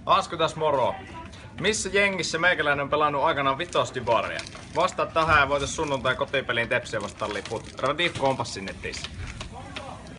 Asku tässä moro. Missä jengissä meikäläinen on pelannut aikanaan vitosdivaria? Vastaa tähän ja voitais sunnuntai kotipeliin Tepsiä vastaan liput. Radif Kompassin netissä.